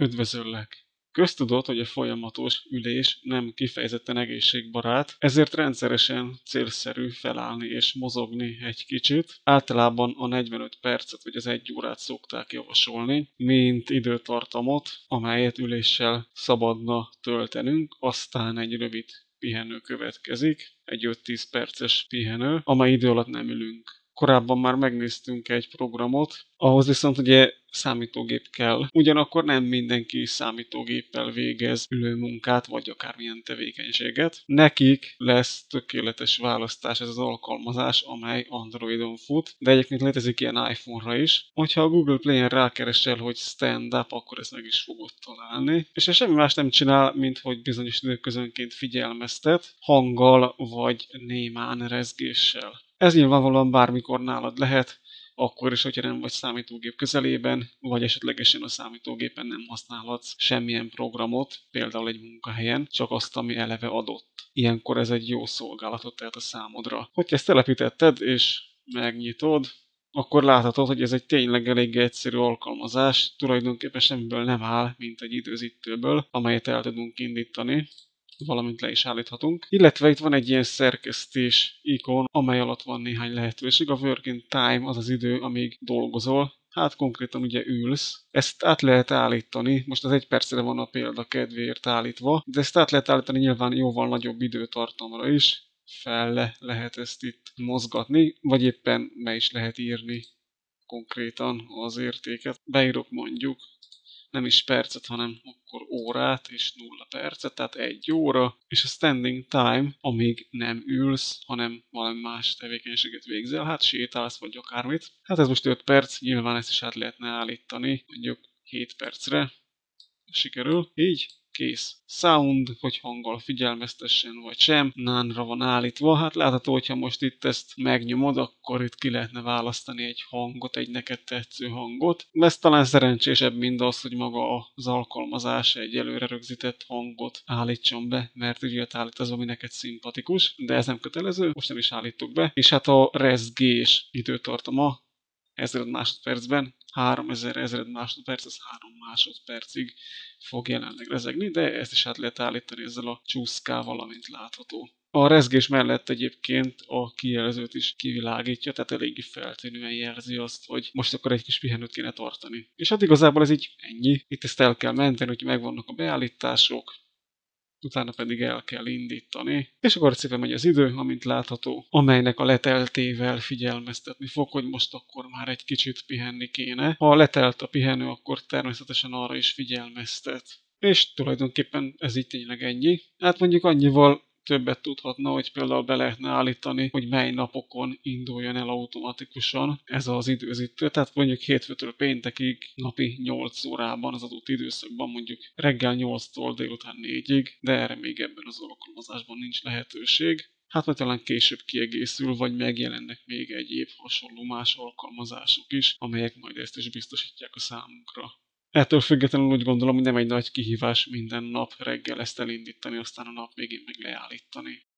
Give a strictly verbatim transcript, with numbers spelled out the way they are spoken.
Üdvözöllek! Köztudott, hogy a folyamatos ülés nem kifejezetten egészségbarát, ezért rendszeresen célszerű felállni és mozogni egy kicsit. Általában a negyvenöt percet vagy az egy órát szokták javasolni, mint időtartamot, amelyet üléssel szabadna töltenünk, aztán egy rövid pihenő következik, egy öt-tíz perces pihenő, amely idő alatt nem ülünk. Korábban már megnéztünk egy programot, ahhoz viszont ugye számítógép kell. Ugyanakkor nem mindenki számítógéppel végez ülőmunkát, vagy akármilyen tevékenységet. Nekik lesz tökéletes választás ez az alkalmazás, amely Androidon fut, de egyébként létezik ilyen iPhone-ra is. Hogyha a Google Play-en rákeresel, hogy stand up, akkor ezt meg is fogod találni. És ez semmi más nem csinál, mint hogy bizonyos időközönként figyelmeztet, hanggal vagy némán rezgéssel. Ez nyilvánvalóan bármikor nálad lehet, akkor is, hogyha nem vagy számítógép közelében, vagy esetlegesen a számítógépen nem használhatsz semmilyen programot, például egy munkahelyen, csak azt, ami eleve adott. Ilyenkor ez egy jó szolgálatot tehet a számodra. Hogyha ezt telepítetted és megnyitod, akkor láthatod, hogy ez egy tényleg elég egyszerű alkalmazás, tulajdonképpen semmiből nem áll, mint egy időzítőből, amelyet el tudunk indítani, valamint le is állíthatunk. Illetve itt van egy ilyen szerkesztés ikon, amely alatt van néhány lehetőség. A working time az az idő, amíg dolgozol. Hát konkrétan ugye ülsz. Ezt át lehet állítani, most az egy percre van a példa kedvéért állítva, de ezt át lehet állítani nyilván jóval nagyobb időtartamra is. Fel lehet ezt itt mozgatni, vagy éppen be is lehet írni konkrétan az értéket. Beírok mondjuk nem is percet, hanem akkor órát és nulla percet, tehát egy óra, és a standing time, amíg nem ülsz, hanem valami más tevékenységet végzel, hát sétálsz vagy akármit. Hát ez most öt perc, nyilván ezt is át lehetne állítani, mondjuk hét percre, sikerül, így. Kész. Sound, hogy hanggal figyelmeztessen vagy sem, nánra van állítva. Hát látható, hogyha most itt ezt megnyomod, akkor itt ki lehetne választani egy hangot, egy neked tetsző hangot. Ez talán szerencsésebb, mint az, hogy maga az alkalmazás egy előre rögzített hangot állítson be, mert úgy jött állít az, ami neked szimpatikus, de ez nem kötelező, most nem is állítok be. És hát a rezgés időtartama ezred másodpercben, háromezer ezred másodperc, az három másodpercig fog jelenleg rezegni, de ezt is át lehet állítani ezzel a csúszkával, amint látható. A rezgés mellett egyébként a kijelzőt is kivilágítja, tehát eléggé feltűnően jelzi azt, hogy most akkor egy kis pihenőt kéne tartani. És hát igazából ez így ennyi. Itt ezt el kell menteni, hogy megvannak a beállítások, utána pedig el kell indítani, és akkor szépen megy az idő, amint látható, amelynek a leteltével figyelmeztetni fog, hogy most akkor már egy kicsit pihenni kéne. Ha letelt a pihenő, akkor természetesen arra is figyelmeztet. És tulajdonképpen ez így tényleg ennyi. Hát mondjuk annyival többet tudhatna, hogy például be lehetne állítani, hogy mely napokon induljon el automatikusan ez az időzítő. Tehát mondjuk hétfőtől péntekig napi nyolc órában az adott időszakban, mondjuk reggel nyolctól délután négyig, de erre még ebben az alkalmazásban nincs lehetőség. Hát vagy talán később kiegészül, vagy megjelennek még egyéb hasonló más alkalmazások is, amelyek majd ezt is biztosítják a számunkra. Ettől függetlenül úgy gondolom, hogy nem egy nagy kihívás minden nap reggel ezt elindítani, aztán a nap végén meg leállítani.